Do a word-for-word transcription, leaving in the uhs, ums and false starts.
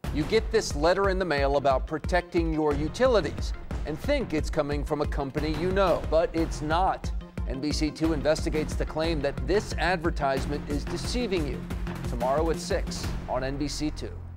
You get this letter in the mail about protecting your utilities and think it's coming from a company you know, but it's not. N B C two investigates the claim that this advertisement is deceiving you. Tomorrow at six on N B C two.